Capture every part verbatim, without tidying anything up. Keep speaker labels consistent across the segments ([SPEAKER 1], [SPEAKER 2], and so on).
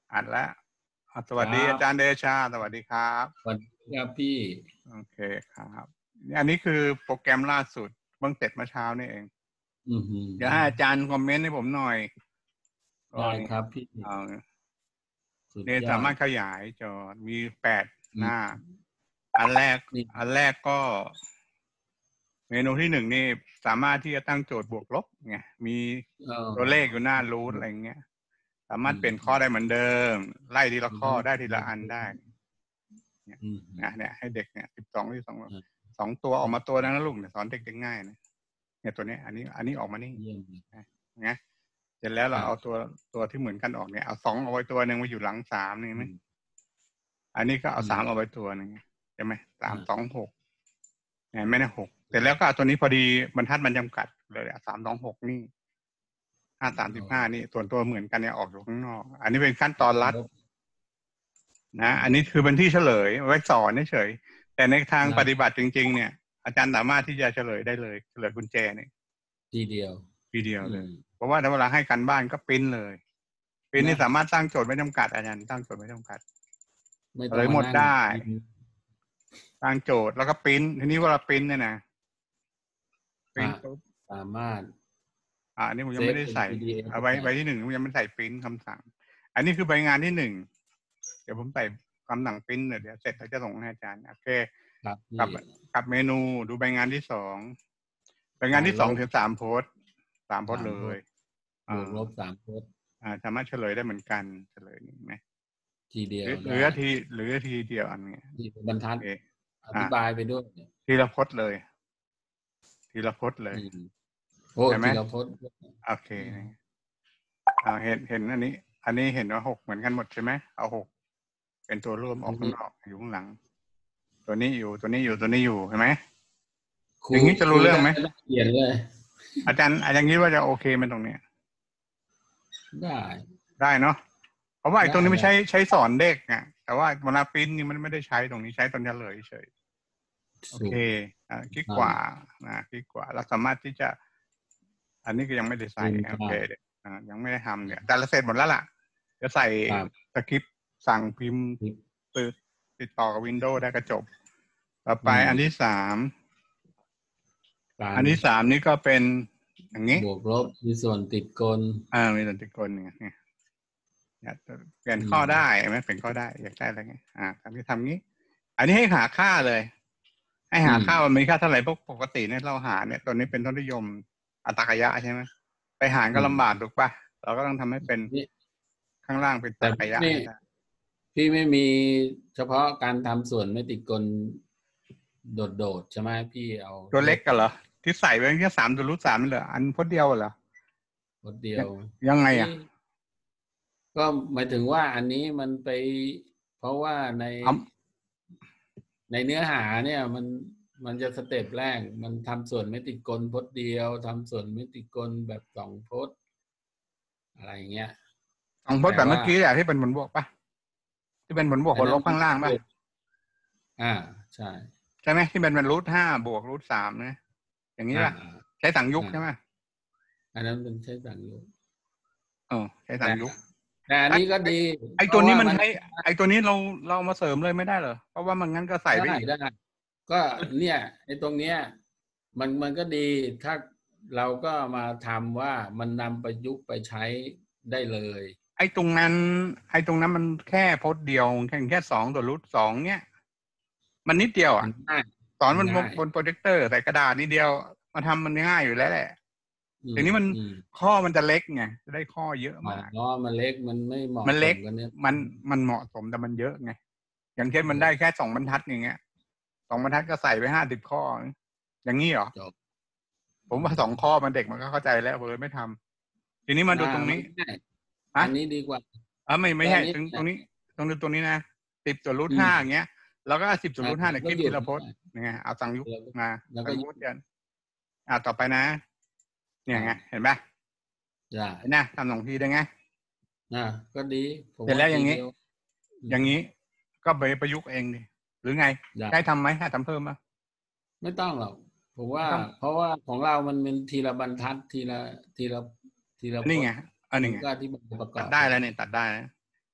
[SPEAKER 1] อัดแล้วสวัสดีอาจารย์เดชาสวัสดีครับ
[SPEAKER 2] สวัสดีครับพี่
[SPEAKER 1] โอเคครับอันนี้คือโปรแกรมล่าสุดเพิ่งเสร็จเมื่อเช้านี่เอง
[SPEAKER 2] อือหือ
[SPEAKER 1] เดี๋ยวให้อาจารย์คอมเมนต์ให้ผมหน่อย
[SPEAKER 2] ได้ครับพี่
[SPEAKER 1] เอา
[SPEAKER 2] สุด
[SPEAKER 1] เนี่ย
[SPEAKER 2] ยอด
[SPEAKER 1] สามารถขยายจอมีแปด
[SPEAKER 2] อื
[SPEAKER 1] หน้า
[SPEAKER 2] ม
[SPEAKER 1] อันแรก
[SPEAKER 2] นี่
[SPEAKER 1] อันแรกก็ เมนูที่หนึ่งนี่สามารถที่จะตั้งโจทย์บวกลบไงมี
[SPEAKER 2] เออ
[SPEAKER 1] ตัวเลขอยู่หน้ารูทอะไรเงี้ยสามารถเปลี่ยนข้อได้เหมือนเดิม ไล่ทีละข้อได้ทีละอันได้เนี่ย
[SPEAKER 2] อืม
[SPEAKER 1] นะเนี่ยให้เด็กเนี่ยสิบสองที่สอง
[SPEAKER 2] อืม
[SPEAKER 1] สองตัวออกมาตัวนั้นนะลูกเนี่ยสอนเด็กได้ง่ายนะเนี่ยตัวนี้อันนี้อันนี้ออกมานี่
[SPEAKER 2] เยี่ยม
[SPEAKER 1] นะเสร็จแล้ว
[SPEAKER 2] ค
[SPEAKER 1] เรา
[SPEAKER 2] รับ
[SPEAKER 1] เอาตัวตัวที่เหมือนกันออกเนี่ยเอาสองเอาไว้ตัวหนึ่งมาอยู่หลังสามนี่ไหม
[SPEAKER 2] อืม
[SPEAKER 1] อันนี้ก็เอา
[SPEAKER 2] อืม
[SPEAKER 1] สามเอาไว้ตัวหนึ่งใช่ไหมสาม
[SPEAKER 2] อ่า
[SPEAKER 1] สองหกเนี่ยไม่ได้หกเสร็จแล้วก็เอาตัวนี้พอดีบรรทัดมันจำกัดเลยสามสองหกนี่ห้าสามสิบห้านี่ส่วนตัวเหมือนกันเนี่ยออกอยู่ข้างนอก อันนี้เป็นขั้นตอนรัดนะอันนี้คือเป็นที่เฉลยไว้สอนเฉยแต่ในทางปฏิบัติจริงๆเนี่ยอาจารย์สามารถที่จะเฉลยได้เลยเฉลยกุญแจเนี่ย
[SPEAKER 2] ทีเดียว
[SPEAKER 1] ทีเดียว
[SPEAKER 2] อื
[SPEAKER 1] เลย
[SPEAKER 2] ม
[SPEAKER 1] เพราะว่าถ้าเวลาให้กันบ้านก็ปริ้นเลยปริ้นนี่
[SPEAKER 2] นะ
[SPEAKER 1] สามารถตั้งโจทย์ไม่จำกัดอาจารย์ตั้งโจทย์ไม่จำกัด
[SPEAKER 2] ไม่
[SPEAKER 1] เฉลย
[SPEAKER 2] ต้องมานั่ง
[SPEAKER 1] หมดได้
[SPEAKER 2] พิมพ์
[SPEAKER 1] ตั้งโจทย์แล้วก็ปริ้นทีนี้เวลาปริ้นเนี่ยนะปริ้น
[SPEAKER 2] อ่ะ
[SPEAKER 1] ปุ๊บ
[SPEAKER 2] สามารถ
[SPEAKER 1] อ่าอันนี้ผมยั
[SPEAKER 2] เซฟเป็น
[SPEAKER 1] งไม่ได้ใส่
[SPEAKER 2] พี ดี เอฟ
[SPEAKER 1] เอาไว้
[SPEAKER 2] ได้
[SPEAKER 1] ใบที่หนึ่งผมยังไม่ใส่ปริ้นคำสั่ง อันนี้คือใบงานที่หนึ่งเดี๋ยวผมใส่คำสั่งปริ้นเดี๋ยวเสร็จเราจะส่งให้อาจารย์โอเค
[SPEAKER 2] ครับ
[SPEAKER 1] กลับ
[SPEAKER 2] พี่
[SPEAKER 1] กลับเมนูดูใบงานที่สองใบงาน
[SPEAKER 2] การ
[SPEAKER 1] ที่ส
[SPEAKER 2] ลบ
[SPEAKER 1] องถึงสามโพสต์สามโพสต์
[SPEAKER 2] สามโพ
[SPEAKER 1] เลย
[SPEAKER 2] สต์บ
[SPEAKER 1] อ่า
[SPEAKER 2] วกลบสามโพสต์
[SPEAKER 1] อ่าสามารถเฉลยได้เหมือนกันเฉลยนี่ไหม
[SPEAKER 2] ทีเดียว
[SPEAKER 1] หรือหรือ
[SPEAKER 2] ได้
[SPEAKER 1] ทีหรือทีเดียวอันนี้
[SPEAKER 2] ที่บรรทัด
[SPEAKER 1] โอเค
[SPEAKER 2] อ
[SPEAKER 1] อ่า
[SPEAKER 2] ธิบายไปด้วย
[SPEAKER 1] ทีละพจน์เลย ทีละพจน์เลย
[SPEAKER 2] อืมโอ้
[SPEAKER 1] ใช่ไหม
[SPEAKER 2] ทีละโพสต์
[SPEAKER 1] โอเคอ่าเห็นเห็นอันนี้ อันนี้เห็นว่าหกเหมือนกันหมดใช่ไหมเอาหกเป็นตัวร่วมออกข้างนอกอยู่ข้างหลัง ตัวนี้อยู่ตัวนี้อยู่ตัวนี้อยู่เห็นไหม
[SPEAKER 2] ครู
[SPEAKER 1] อย่างนี้จะรู้เรื่องไหม
[SPEAKER 2] เขียนเลย
[SPEAKER 1] อาจารย์อาจารย์คิดว่าจะโอเคไหมตรงเนี้ย
[SPEAKER 2] ได้
[SPEAKER 1] ได้เนาะเพราะว่าไอ้ตรงนี้ไม่
[SPEAKER 2] ได้
[SPEAKER 1] ใช้ใช้สอนเด็กไงแต่ว่าเวลาปริ้นนี่มันไม่ได้ใช้ตรงนี้ใช้ตอนเฉลยเฉยโอเคอ่าคลิกกว่านะคลิกกว่าเราสามารถที่จะ อันนี้ก็ยังไม่ได้ใส่โอเคเดี๋ยวอ่ายังไม่ได้ทำเนี่ยแต่ละเสร็จหมดแล้วล่ะจะใส่สคริปต์สั่งพิมพ์ติดติดต่อกับวินโดว์ได้ก็จบต่อไปอันที่สามอันที่สามนี่ก็เป็นอย่างนี้
[SPEAKER 2] บวกลบมีส่วนติดกล
[SPEAKER 1] อ่ามีส่วนติดกลเนี่ยเนี่ยเปลี่ยนข้อได้ไหมเปลี่ยนข้อได้อยากได้อะไรเงี้ยอ่าทำที่ทำงี้ อันนี้ให้หาค่าเลย ให้หาค่ามันมีค่าเท่าไหร่พวกปกติเนี่ยเราหาเนี่ยตัวนี้เป็นต้นนิยมอัตตากยะใช่ไหมไปหารก็ลำบากถูกปะเราก็ต้องทำให้เป็นข้างล่างเป็นตากยะ
[SPEAKER 2] พี่ไม่มีเฉพาะการทำส่วนไม่ติดกลโดดๆใช่ไหมพี่เอา
[SPEAKER 1] ตัวเล็กกันเหรอที่ใส่ไว้แค่สามตัวรูทสามเหรออันพจน์เดียวเหรอ
[SPEAKER 2] พจน์เดียว
[SPEAKER 1] ยังไงอ่ะ
[SPEAKER 2] ก็หมายถึงว่าอันนี้มันไปเพราะว่าในในเนื้อหาเนี่ยมันมันจะสเต็ปแรกมันทำส่วนไม่ติดกลพจน์เดียวทำส่วนไม่ติดกลแบบสองพจน์อะไรเงี้ย
[SPEAKER 1] สองพจน์แบบเมื่อกี้แหละที่เป็นผลบวกปะที่เป็นผลบวกผลลบข้างล่างปะ
[SPEAKER 2] อ่าใช่
[SPEAKER 1] ใช่ไหมที่เป็นเป็นรูทห้าบวกรูทสามนะอย่างนี้ป่ะใช้สังยุกใช่ไหม
[SPEAKER 2] อันนั้นเป็นใช้สังยุก
[SPEAKER 1] เออใช้สังยุก
[SPEAKER 2] แต่อันนี้ก็ดี
[SPEAKER 1] ไอตัวนี้มันใช้ไอตัวนี้เราเรามาเสริมเลยไม่ได้เหรอเพราะว่ามันงั้นก็ใส่ไป
[SPEAKER 2] ได้ก็เนี่ยไอตรงเนี้ยมันมันก็ดีถ้าเราก็มาทำว่ามันนำประยุกต์ไปใช้ได้เลย
[SPEAKER 1] ไอตรงนั้นไอตรงนั้นมันแค่พจน์เดียวแค่แค่สองตัวรูทสองเนี้ยมันนิดเดียวอ่ะสอนมันบนโปรเจคเตอร์ใส่กระดาษนิดเดียวมาทำมันง่ายอยู่แล้วแหละทีนี้มันข้อมันจะเล็กไงจะได้ข้อเยอะมาก
[SPEAKER 2] อ๋อมันเล็กมันไม่เหมาะ
[SPEAKER 1] มันเล็กมันมันเหมาะสมแต่มันเยอะไงอย่างเช่นมันได้แค่สองบรรทัดอย่างเงี้ยสองบรรทัดก็ใส่ไปห้าสิบข้ออย่างนี้เหรอผมว่าสองข้อมันเด็กมันก็เข้าใจแล้วเลยไม่ทำทีนี้มาดูตรงนี้
[SPEAKER 2] อันนี้ดีกว่า
[SPEAKER 1] อ่ะไม่ไม่ใช่ตรงตรงนี้ตรงนี้ตรงนี้นะสิบส่วนรูทห้าอย่างเงี้ยแล้วก็สิบส่วนรูทห้าเนี่ยคิดทีละพจน์ยังไงเอาสังยุกมาสังยุกเดียนอ่าต่อไปนะเนี่ยไงเห็นไหมเห็นนะทำสองทีได้ไง
[SPEAKER 2] อ่าก็ดี
[SPEAKER 1] เสร็จแล้วอย่างนี้อย่างนี้ก็ไปประยุกต์เองดิหรือไงได้ทำไหมให้ทำเพิ่มมั้ย
[SPEAKER 2] ไม่ต้องหรอกผมว่าเพราะว่าของเรามันเป็นทีละบรรทัดทีละทีละทีละ
[SPEAKER 1] นี่ไงอันนี้ไง
[SPEAKER 2] ก็ที่ประกอบ
[SPEAKER 1] ตัดได้แล้วเนี่ยตัดได้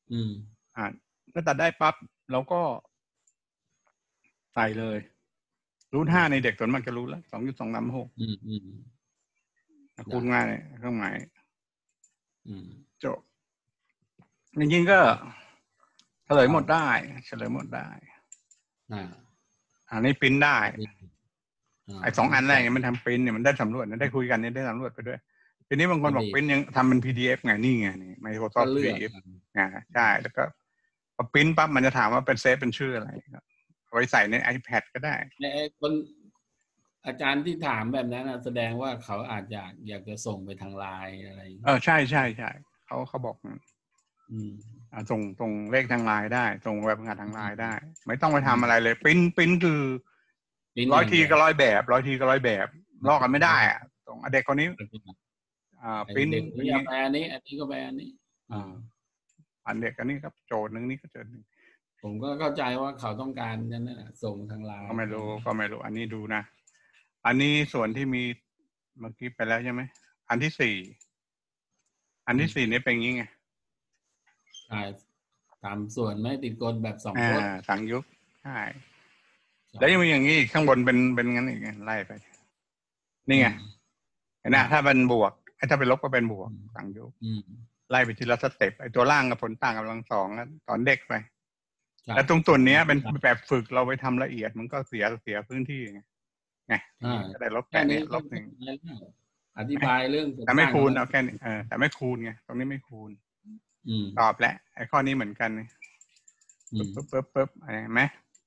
[SPEAKER 2] อืม
[SPEAKER 1] อ่าถ้าตัดได้ปั๊บเราก็ใส่เลยรูทห้าในเด็กส่วนมากจะรู้แล้วสองจุดสองสามหก
[SPEAKER 2] อืมอืม
[SPEAKER 1] คูณง่ายเครื่องหมาย
[SPEAKER 2] อืม
[SPEAKER 1] จบจริงๆก็เฉลยหมดได้เฉลยหมดได้
[SPEAKER 2] อ่า
[SPEAKER 1] อันนี้ปริ้นได้ไอ้สองอันแรกเนี่ยมันทำปริ้นเนี่ยมันได้สำรวจได้คุยกันเนี่ยได้สำรวจไปด้วยทีนี้บางคนบอกปริ้นยังทำเป็น พี ดี เอฟ ไงนี่ไงนี่ Microsoft พี ดี เอฟ ไงใช่แล้วก็พอปริ้นปั๊บมันจะถามว่าเป็นเซฟเป็นชื่ออะไรเอาไว้ใส่ใน iPad ก็ได้
[SPEAKER 2] ไอ้คนอาจารย์ที่ถามแบบนั้นแสดงว่าเขาอาจจะอยากจะส่งไปทางไลน์อะไร
[SPEAKER 1] เออใช่ใช่ใช่เขาเขาบอก
[SPEAKER 2] อืม
[SPEAKER 1] ส่งส่งเลขทางไลน์ได้ส่งแบบงานทางไลน์ได้ไม่ต้องไปทำอะไรเลยปริ้นปริ้นคือร้อยทีก็ร้อยแบบร้อยทีก็ร้อยแบบลอกกันไม่ได้อะตรงเด็กคนนี้อ่าปริ้น
[SPEAKER 2] อันนี้แปลอันนี้อันนี้ก็แปลอันนี้
[SPEAKER 1] อ่าอันเด็กอันนี้ครับโจทย์หนึ่งนี่ก็โจทย์หนึ่ง
[SPEAKER 2] ผมก็เข้าใจว่าเขาต้องการนั่นแหละส่งทางไลน์
[SPEAKER 1] ก็ไม่รู้ก็ไม่รู้อันนี้ดูนะอันนี้ส่วนที่มีเมื่อกี้ไปแล้วใช่ไหมอันที่สี่อันที่สี่นี่เป็นอย่างนี้ไง
[SPEAKER 2] ใช่ตามส่วนไม่ติดกลแบบสองพจน์
[SPEAKER 1] สังยุกใช่แล้วยังมีอย่างนี้ข้างบนเป็นเป็นงั้นอีกไล่ไปนี่ไงเห็นไหมถ้าเป็นบวกถ้าเป็นลบก็เป็นบวกสังยุกไล่ไปทีละสเต็ปไอ้ตัวล่างกับผลต่างกำลังสองตอนเด็กไปแต่ตรงส่วนนี้เป็นแบบฝึกเราไปทำละเอียดมันก็เสียเสียพื้นที่ไงไงก็ได้ลบแค่นี้ลบหนึ่ง
[SPEAKER 2] อธิบายเรื่อง
[SPEAKER 1] แต่ไม่คูณเอาแค่นี้เออแต่ไม่คูณไงตรงนี้ไม่คูณตอบแล้วไอ้ข้อนี้เหมือนกันปึ๊บปึ๊บปึ๊บปึ๊บอะไรไหม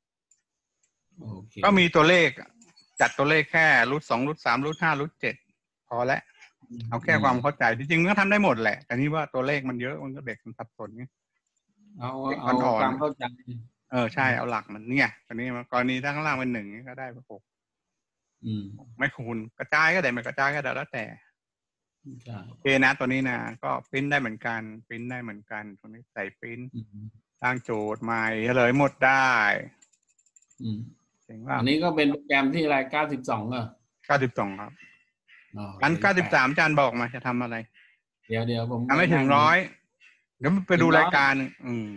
[SPEAKER 1] ก็มีตัวเลขจัดตัวเลขแค่รูทสองรูทสามรูทห้ารูทเจ็ดพอแล้วเอาแค่ความเข้าใจจริงๆมันก็ทำได้หมดแหละแต่นี่ว่าตัวเลขมันเยอะมันก็เด็กมันสับสนไง
[SPEAKER 2] เอาเอาความเข้าใจ
[SPEAKER 1] เออใช่เอาหลักมันเนี่ยตอนนี้กรณีถ้าข้างล่างเป็นหนึ่งก็ได้หกไม่คูณกระจายก็ได้ไม่กระจายก็ได้แล้วแต่โอเคนะตัวนี้นะก็ปริ้นได้เหมือนกันปริ้นได้เหมือนกันตรงนี้ใส่ปริ้นตั้งโจทย์ใหม่เฉลยหมดได้
[SPEAKER 2] อันนี้ก็เป็นโปรแกรมที่อะไรเก้าสิบสองเหรอ
[SPEAKER 1] เก้าสิบสองครับอันเก้าสิบสามอาจารย์บอกมาจะทำอะไร
[SPEAKER 2] เดี๋ยวเดี๋ยวผม
[SPEAKER 1] ทำไม่ถึงร้อยเดี๋ยวไปดูรายการอืม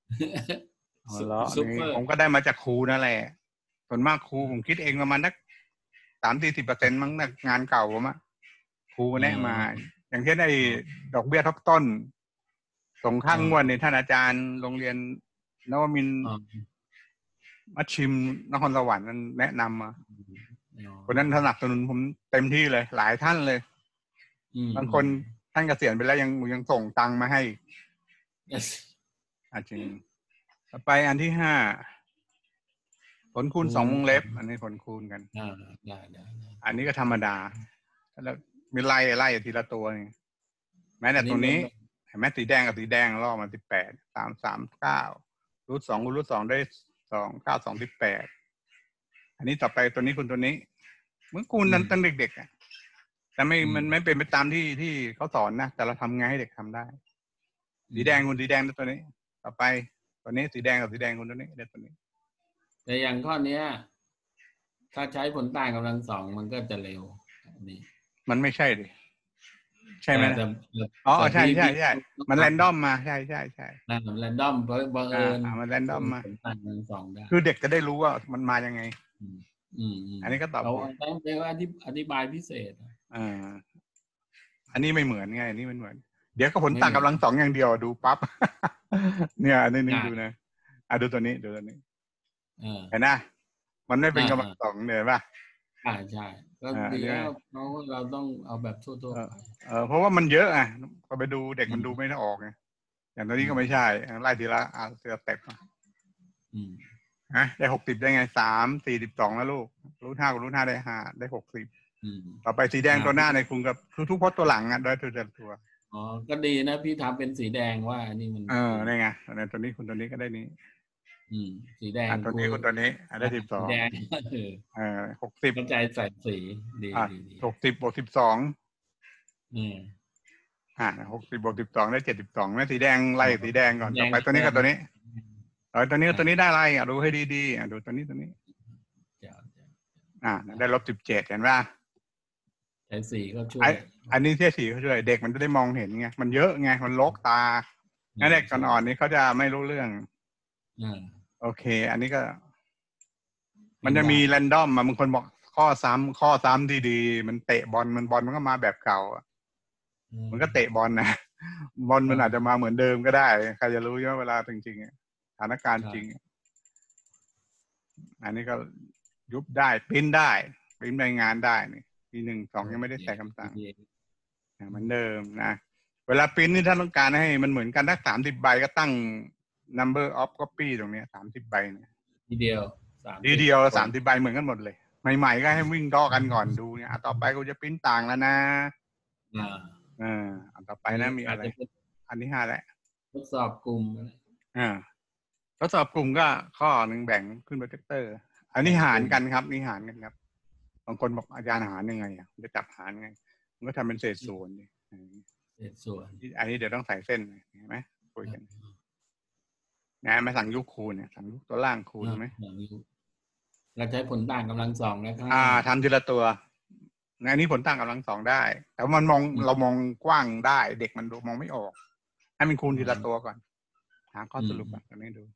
[SPEAKER 1] ผมก็ได้มาจากครูนั่นแหละส่วนมากครูผมคิดเองประมาณนักสามสี่สิบเปอร์เซ็นต์มั้งนักงานเก่าผมอะครูแนะมาอย่างเช่นไอ้ดอกเบี้ยทบต้นส่งข้างงวดในท่านอาจารย์โรงเรียนนวมินทร์มัชชิมนครสวรรค์นั้นแนะนำมาคนนั้นสนับสนุนผมเต็มที่เลยหลายท่านเลยบางคนท่านเกษียณไปแล้วยังยังส่งตังค์มาให้อาจริงต่อไปอันที่ห้าผลคูณสองวงเล็บอันนี้ผลคูณกันอันนี้ก็ธรรมดาแล้วมีไล่ไล่ทีละตัวนี่แม้แต่ตัวนี้เห็นไหมสีแดงกับสีแดงล่อมาสิบแปดสามสามเก้ารูทสองรูทสองได้สองเก้าสองสิบแปดอันนี้ต่อไปตัวนี้คุณตัวนี้เหมือนคูณนั้นตั้งเด็กๆอ่ะแต่ไม่มันไม่เป็นไปตามที่ที่เขาสอนนะแต่เราทำไงให้เด็กทำได้สีแดงคุณสีแดงตัวนี้ต่อไปตัวนี้สีแดงกับสีแดงคุณตัวนี้ได้ตัวนี้
[SPEAKER 2] แต่อย่างข้อเนี้ยถ้าใช้ผลต่างกำลังสองมันก็จะเร็วนี่
[SPEAKER 1] มันไม่ใช่ดิใช่ไหมอ๋อใช่ใช่ใช่มันแรนดอมมาใช่ใช่ใช่
[SPEAKER 2] มันแรนดอมเพราะบังเอิญ
[SPEAKER 1] มันแรนดอมมา
[SPEAKER 2] ผลต่างกำลังสองได้
[SPEAKER 1] คือเด็กจะได้รู้ว่ามันมายังไง
[SPEAKER 2] อืม
[SPEAKER 1] อันนี้ก็ตอบ
[SPEAKER 2] เราต้องเรียกว่าอธิบายพิเศษ
[SPEAKER 1] อ่าอันนี้ไม่เหมือนไงอันนี้มันเหมือนเดี๋ยวก็ผลต่างกำลังสองอย่างเดียวดูปั๊บเนี่ยอันนี้นึงดูนะอ่ะดูตัวนี้ดูตัวนี้เห็นนะมันไม่เป็นกำลังสองเนี่ยป่ะ
[SPEAKER 2] ใช่ใช่ก็ดีแล้วเพราะเราต้องเอาแบบทั่วๆ
[SPEAKER 1] เออเพราะว่ามันเยอะอ่ะพอไปดูเด็กมันดูไม่ได้ออกไงอย่างตัวนี้ก็ไม่ใช่ไล่ทีละอ่ะเสือเต็ป
[SPEAKER 2] อืม
[SPEAKER 1] ฮะได้หกสิบได้ไงสามสี่สิบสองแล้วลูกรูทห้ากับรูทห้าได้ห้าได้หกสิบต่อไปสีแดงตัวหน้าในคุณกับทุกพจน์ตัวหลังอ่ะได้ตัวเดียวตัว
[SPEAKER 2] อ๋อก็ดีนะพี่ทำเป็นสีแดงว่านี่มัน
[SPEAKER 1] เออได้ไงตัวนี้คุณตัวนี้ก็ได้นี้
[SPEAKER 2] อืมสีแดง
[SPEAKER 1] ตัวนี้คุณตัวนี้ได้สิบสอง
[SPEAKER 2] แดง
[SPEAKER 1] เออหกสิบ
[SPEAKER 2] กระจายใส่สีดี
[SPEAKER 1] หกสิบบวกสิบสอง
[SPEAKER 2] อืม
[SPEAKER 1] อ่าหกสิบบวกสิบสองได้เจ็ดสิบสองแม่สีแดงไล่สีแดงก่อนต่อไปตัวนี้กับตัวนี้เออตัวนี้กับตัวนี้ได้อะไรอ่ะดูให้ดีๆอ่ะดูตัวนี้ตัวนี้อ่าได้ลบสิบเจ็ดเห็นป่ะ
[SPEAKER 2] ใช้สีก็ช่วย
[SPEAKER 1] อันนี้เทียสีเขาช่วยเด็กมันจะได้มองเห็นไงมันเยอะไงมันลกตางั้นเด็กอ่อนๆนี้เขาจะไม่รู้เรื่อง
[SPEAKER 2] อ่า
[SPEAKER 1] โอเค อันนี้ก็ มันจะมีแรนดอมมาบางคนบอกข้อซ้ำข้อซ้ำดีๆมันเตะบอลมันบอลมันก็มาแบบเก่ามันก็เตะบอลนะบอลมันอาจจะมาเหมือนเดิมก็ได้ใครจะรู้ว่าเวลาจริงๆสถานการณ์จริงอันนี้ก็ยุบได้พิมพ์ได้พิมพ์รายงานได้นี่ปีหนึ่งสองยังไม่ได้ใส่คำสั่งเหมือนเดิมนะเวลาพิมพ์นี่ถ้าต้องการให้มันเหมือนกันถ้าสามสิบใบก็ตั้ง number of copy ตรงนี้สามสิบใบเนี่ย
[SPEAKER 2] ทีเดียว
[SPEAKER 1] ทีเดียวสามสิบใบเหมือนกันหมดเลยใหม่ๆก็ให้วิ่งต่อกันก่อนดูเนี่ยต่อไปกูจะพิมพ์ต่างแล้วนะ
[SPEAKER 2] อ่า
[SPEAKER 1] เอออันต่อไปนะมีอะไรอันที่ห้าแหละ
[SPEAKER 2] ทดสอบกลุ่ม
[SPEAKER 1] อ่าทดสอบกลุ่มก็ข้อหนึ่งแบ่งขึ้นโปรเจคเตอร์อันนี้หารกันครับนี่หารกันครับบางคนบอกอาจารย์หารยังไงอ่ะจะจับหารไงมันก็ทำเป็นเศษส่วนนี่
[SPEAKER 2] เศษส่วน
[SPEAKER 1] อันนี้เดี๋ยวต้องใส่เส้นเห็นไหมคุยกันนะมาสั่งยุคคูณเนี่ยสั่งยุคตัวล่างคูณไหม
[SPEAKER 2] เราใช้ผลต่างกำลังสองนะครับ
[SPEAKER 1] อ่าทำทีละตัวในนี้ผลต่างกำลังสองได้แต่มันมองเรามองกว้างได้เด็กมันดูมองไม่ออกให้มันคูณทีละตัวก่อนหาข้อสรุปก่อนตัวนี้ดู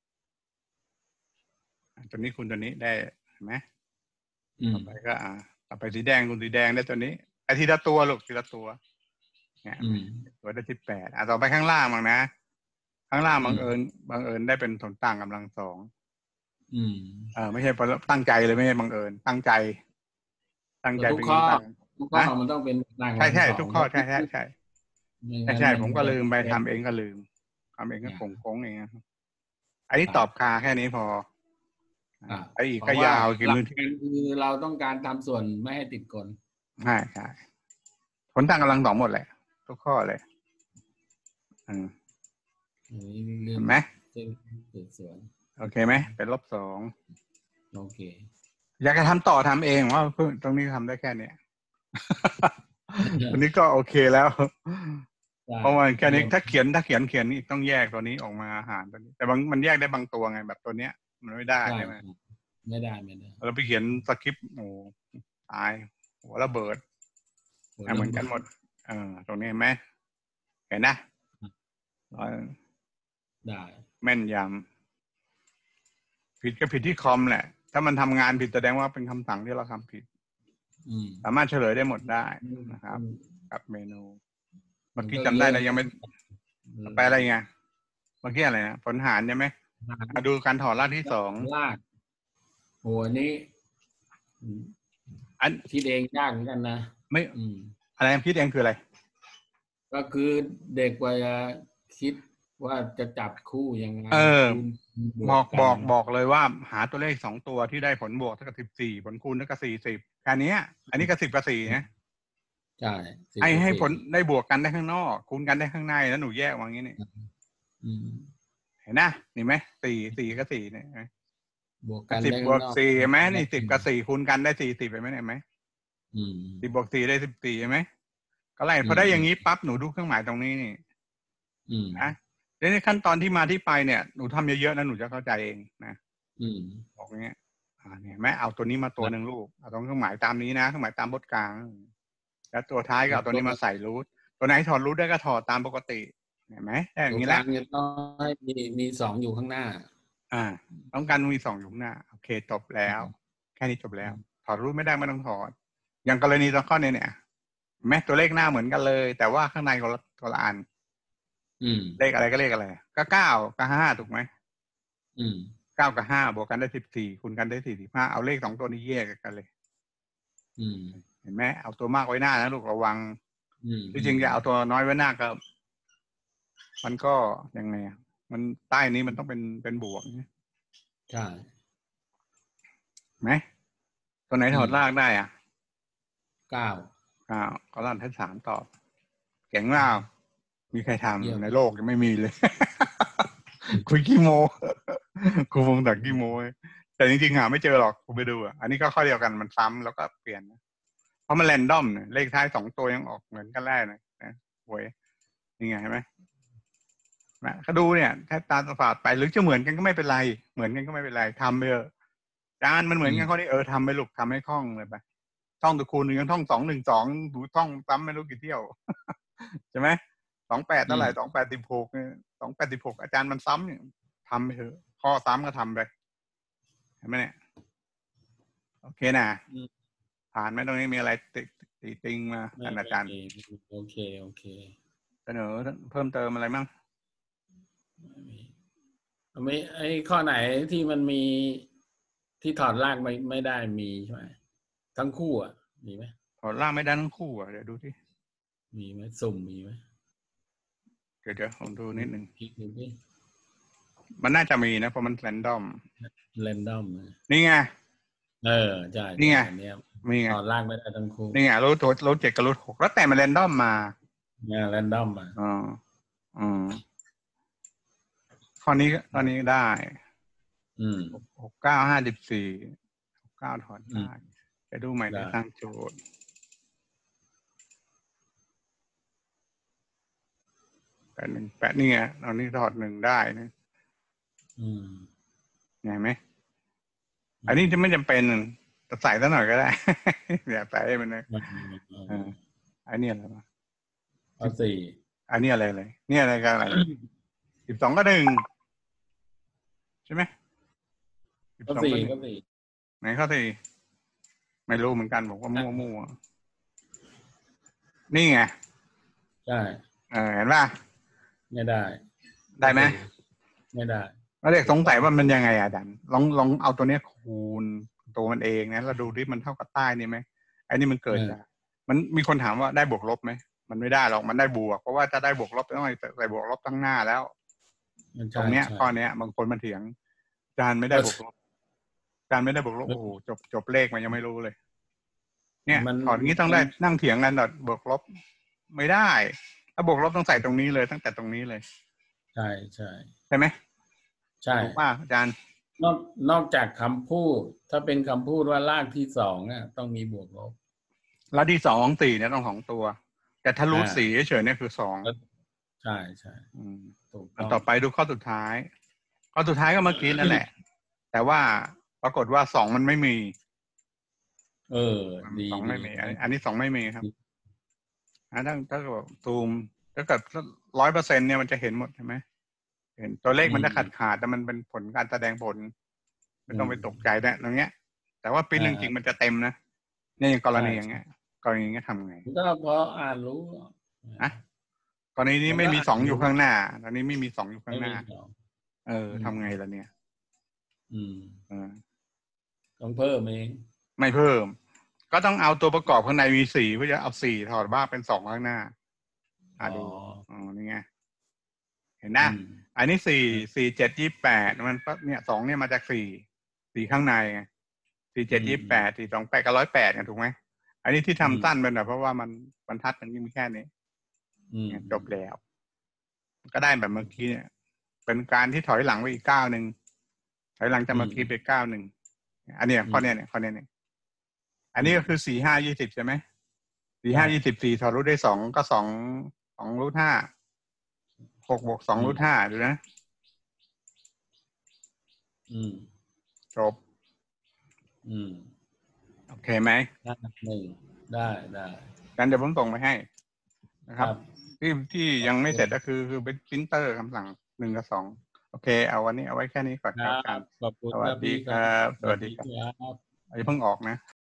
[SPEAKER 1] ตัวนี้คูณตัวนี้ได้เห็นไหมต่อไปก็อ่าต่อไปสีแดงคูณสีแดงได้ตัวนี้ไอ้ทีละตัวลูกทีละตัวเนี่ยตัวได้ที่แปดอ่ะต่อไปข้างล่างมั้งนะข้างล่างบังเอิญบังเอิญได้เป็นผลต่างกำลังสอง
[SPEAKER 2] อืม
[SPEAKER 1] เออไม่ใช่ตั้งใจเลยไม่ใช่บังเอิญตั้งใจตั้งใจเป็น
[SPEAKER 2] ตั้งทุกข้อมันต้องเป็น
[SPEAKER 1] ใช่ใช่ทุกข้อใช่ใช่ใช่ใช่ใช่ผมก็ลืมไปทำเองก็ลืมทำเองก็โค้งๆเองอันนี้ตอบคาแค่นี้พอไอ้อีกก็ยาว
[SPEAKER 2] กี่มือคือเราต้องการทำส่วนไม่ให้ติดกล
[SPEAKER 1] ใช่ใช่ผลต่างกำลังสองหมดแหละทุกข้อเลยอืมเห็นไหมโอเคไหมเป็นลบสอง
[SPEAKER 2] โอเค
[SPEAKER 1] อยากจะทำต่อทำเองว่าเพิ่งตรงนี้ทำได้แค่เนี้ยอันนี้ก็โอเคแล้วเพราะว่าแค่นี้ถ้าเขียนถ้าเขียนเขียนนี่ต้องแยกตัวนี้ออกมาหารตัวนี้แต่บางมันแยกได้บางตัวไงแบบตัวเนี้ยมันไม่ได้ใช่ไหม
[SPEAKER 2] ไม่ได้ไม่ได้
[SPEAKER 1] เราไปเขียนสคริปต์โอ้ตายหัวระเบิดเหมือนกันหมดเออตรงนี้เห็นไหมเห็นนะ
[SPEAKER 2] ได้
[SPEAKER 1] แม่นยำผิดก็ผิดที่คอมแหละถ้ามันทำงานผิดแสดงว่าเป็นคำสั่งที่เราทำผิดสามารถเฉลยได้หมดได้นะครับกับเมนูเมื่อกี้จำได้แล้วยังไม่ไปอะไรไงเมื่อกี้อะไรนะผลหารใช่ไหมมาดูการถอดรากที่สอง
[SPEAKER 2] รากโหนี้อันคิดเองยากเหมือนกันนะ
[SPEAKER 1] ไม่อะไรคิดเองคืออะไร
[SPEAKER 2] ก็คือเด็กวัยคิดว่าจะจับคู่ยังไง
[SPEAKER 1] เออบอกบอกบอกเลยว่าหาตัวเลขสองตัวที่ได้ผลบวกเท่ากับสิบสี่ผลคูณเท่ากับสี่สิบแค่นี้อันนี้ก็สิบกับสี่นะ
[SPEAKER 2] ใช่
[SPEAKER 1] ให้ให้ผลได้บวกกันได้ข้างนอกคูณกันได้ข้างในแล้วหนูแยกวางงี้นี่เห็นนะนี่ไหมสี่สี่กับสี่เนี่ย
[SPEAKER 2] บวกกัน
[SPEAKER 1] สิบบวกสี่เห็นไหมนี่สิบกับสี่คูณกันได้สี่สิบเห็นไหมเห็นไหมสิบบวกสี่ได้สิบสี่เห็นไหมก็ไล่พอได้อย่างนี้ปั๊บหนูดูเครื่องหมายตรงนี้นี่นะในขั้นตอนที่มาที่ไปเนี่ยหนูทำเยอะๆนะหนูจะเข้าใจเองนะบอกอย่างเงี้ยอ่าเนี่ยแม่เอาตัวนี้มาตัวหนึ่งลูกเอาตรงเครื่องหมายตามนี้นะเครื่องหมายตามบทกลางแล้วตัวท้ายก็เอาตัวนี้มาใส่รูทตัวไหนถอดรูทได้ก็ถอดตามปกติเห็นไหมได้อย่างนี้แหละ
[SPEAKER 2] ต้องให้มีมีสองอยู่ข้างหน้า
[SPEAKER 1] อ่าต้องการมีสองอยู่ข้างหน้าโอเคจบแล้วแค่นี้จบแล้วถอดรูทไม่ได้ไม่ต้องถอดอย่างกรณีตอนข้อนี้เนี่ยแม้ตัวเลขหน้าเหมือนกันเลยแต่ว่าข้างในคนละคนละอันเลขอะไรก็เลขอะไรก็เก้ากับห้าถูกไหมเก้ากับห้าบวกกันได้สิบสี่คูณกันได้สี่สิบห้าเอาเลขสองตัวนี้แยกกันเลยเห็นไหมเอาตัวมากไว้หน้านะลูกระวังที่จริงจะเอาตัวน้อยไว้หน้าก็มันก็ยังไงอ่ะมันใต้นี้มันต้องเป็นเป็นบวก
[SPEAKER 2] ใช่
[SPEAKER 1] ไหมตัวไหนถอดรากได้อ่ะ
[SPEAKER 2] เก้า
[SPEAKER 1] เก้าก็รากที่สามตอบเก่งมากมีใครทำในโลกยังไม่มีเลย คุยขี้โมครูวงดักขี้โมแต่จริงๆหาไม่เจอหรอกครูไปดูอ่ะอันนี้ก็ข้อเดียวกันมันซ้ำแล้วก็เปลี่ยนเพราะมันแรนดอมเนี่ยเลขท้ายสองตัวยังออกเหมือนกันแรกเลยนะโว้ยนี่ไงเห็นไหมนะเขาดูเนี่ยถ้าตาฝาดไปหรือจะเหมือนกันก็ไม่เป็นไรเหมือนกันก็ไม่เป็นไรทำไปเถอะจานมันเหมือนกันข้อนี้เออทำไปลูกทำให้คล่องเลยไปท่องตะคูณหนึ่งยังท่องสองหนึ่งสองดูท่องซ้ำไม่รู้กี่เที่ยวใช่ไหมสองแปดเท่าไหร่สองแปดสิบหกเนี่ยสองแปดสิบหกอาจารย์มันซ้ำเนี่ยทำไปเถอะข้อซ้ำก็ทำไปเห็นไหมเนี่ยโอเคนะผ่านไหมตรงนี้มีอะไรติติติงมาอาจารย์
[SPEAKER 2] โอเคโอเค
[SPEAKER 1] เสนอเพิ่มเติมอะไรมั่ง
[SPEAKER 2] ไม่ไอ้ข้อไหนที่มันมีที่ถอดรากไม่ไม่ได้มีใช่ไหมทั้งคู่อ่ะมีไหม
[SPEAKER 1] ถอดรากไม่ได้ทั้งคู่อ่ะเดี๋ยวดูที่
[SPEAKER 2] มีไหมสุ่มมีไหม
[SPEAKER 1] เดี๋ยวเดี๋ยวผมดูนิดหนึ่ง
[SPEAKER 2] คิดดูดิ
[SPEAKER 1] มันน่าจะมีนะเพราะมันแรนดอม
[SPEAKER 2] แรนดอม
[SPEAKER 1] นี่ไง
[SPEAKER 2] เออใช่
[SPEAKER 1] นี่ไง
[SPEAKER 2] มีไงถอดรากไม่ได้ทั้งคู่
[SPEAKER 1] นี่ไงรูทรูทเจ็ดกับรูทหกแล้วแต่มันแรนดอมมา
[SPEAKER 2] เนี่ยแรนดอมมา
[SPEAKER 1] อ๋ออืมข้อนี้ข้อนี้ได้
[SPEAKER 2] อืม
[SPEAKER 1] หกเก้าห้าสิบสี่หกเก้าถอดได้ไปดูใหม่ในตั้งโจทย์แปดหนึ่งแปดนี่ไงเอานี้ถอดหนึ่งได้นะ
[SPEAKER 2] อืม
[SPEAKER 1] เห็นไหมอันนี้จะไม่จำเป็นจะใส่ซะหน่อยก็ได้อย่าใส่มันเลยอันนี้อะไรวะ
[SPEAKER 2] ข้อสี่
[SPEAKER 1] อันนี้อะไรเลยนี่อะไรกันอะไรสิบสองก็หนึ่งใช่ไหม
[SPEAKER 2] ข้อสี่ข้อสี่
[SPEAKER 1] ไหนข้อสี่ไม่รู้เหมือนกันบอกว่ามั่วมั่วนี่ไง
[SPEAKER 2] ใช่
[SPEAKER 1] เออเห็นป่ะ
[SPEAKER 2] ไม่ได้
[SPEAKER 1] ได้ไหม
[SPEAKER 2] ไม่ได้
[SPEAKER 1] แล้วเด็กสงสัยว่ามันยังไงอ่ะดันลองลองเอาตัวเนี้ยคูณตัวมันเองนะเราดูที่มันเท่ากับใต้นี่ไหมไอ้นี่มันเกิดจากมันมีคนถามว่าได้บวกลบไหมมันไม่ได้หรอกมันได้บวกเพราะว่าจะได้บวกลบต้องใส่บวกลบตั้งหน้าแล้วตรงเนี้ยข้อเนี้ยบางคนมันเถียงอาจารย์ไม่ได้บวกลบอาจารย์ไม่ได้บวกลบโอ้โหจบจบเลขมันยังไม่รู้เลยเนี่ยถอดงี้ต้องได้นั่งเถียงกันดอทบวกลบไม่ได้ถ้าบวกลบต้องใส่ตรงนี้เลยตั้งแต่ตรงนี้เลย
[SPEAKER 2] ใช่ใช่
[SPEAKER 1] ใช่ไหม
[SPEAKER 2] ใช่
[SPEAKER 1] ถูกป่ะอาจารย์
[SPEAKER 2] นอกนอกจากคำพูดถ้าเป็นคำพูดว่ารากที่สองอ่ะต้องมีบวกลบ
[SPEAKER 1] รากที่สองของสี่เนี่ยต้องของตัวแต่ถ้ารูทสี่เฉยๆเนี่ยคือสอง
[SPEAKER 2] ใช่ใช่
[SPEAKER 1] อันต่อไปดูข้อสุดท้ายข้อสุดท้ายก็เมื่อกี้นั่นแหละแต่ว่าปรากฏว่าสองมันไม่มี
[SPEAKER 2] เออดี
[SPEAKER 1] สองไม่มีอันนี้สองไม่มีครับถ้าถ้าเกิดซูมถ้าเกิดร้อยเปอร์เซ็นต์เนี่ยมันจะเห็นหมดใช่ไหมเห็นตัวเลขมันจะขาดขาดแต่มันเป็นผลการแสดงผลไม่ต้องไปตกใจนะตรงเนี้ยแต่ว่าปีจริงๆมันจะเต็มนะเนี่ยอย่างกรณีอย่างเงี้ยกรณีอย่างเงี้ยทำไง
[SPEAKER 2] ก็พออ่านรู้
[SPEAKER 1] อะกรณีนี้ไม่มีสองอยู่ข้างหน้าตอนนี้ไม่มีสองอยู่ข้างหน้าเออทำไงล่ะเนี่ย
[SPEAKER 2] อืม
[SPEAKER 1] เออ
[SPEAKER 2] ต้องเพิ่มเอง
[SPEAKER 1] ไม่เพิ่มก็ต้องเอาตัวประกอบข้างในมีสี่เพื่อจะเอาสี่ถอดบ้างเป็นสองข้างหน้าอ่าดูอ๋อนี่ไงเห็นนะอันนี้สี่สี่เจ็ดยี่แปดมันเนี่ยสองเนี่ยมาจากสี่สี่ข้างในไงสี่เจ็ดยี่แปดสี่สองแปดกับร้อยแปดกันถูกไหมอันนี้ที่ทำสั้นเป็นแบบเพราะว่ามันบรรทัดมันมีแค่นี้จบแล้วก็ได้แบบเมื่อกี้เนี่ยเป็นการที่ถอยหลังไปอีกเก้าหนึ่งถอยหลังจากเมื่อกี้ไปเก้าหนึ่งอันนี้ข้อเนี้ยเนี่ยข้อเนี้ยเนี่ยอันนี้ก็คือสี่ห้ายี่สิบใช่ไหมสี่ห้ายี่สิบสี่ถอดรูทได้สองก็สองสองรูทห้าหกบวกสองรูทห้าดูนะ
[SPEAKER 2] อืม
[SPEAKER 1] จบ
[SPEAKER 2] อืม
[SPEAKER 1] โอเคไหม
[SPEAKER 2] ได้หนึ่งได้ได้
[SPEAKER 1] งั้นเดี๋ยวผมส่งไปให้นะครับที่ที่ยังไม่เสร็จก็คือคือเป็นพิมพ์เตอร์คำสั่งหนึ่งกับสองโอเคเอาวันนี้เอาไว้แค่นี้ก่อนครับ
[SPEAKER 2] ส
[SPEAKER 1] วัสดีครับสวัสดีครับอย่าเพิ่งออกนะ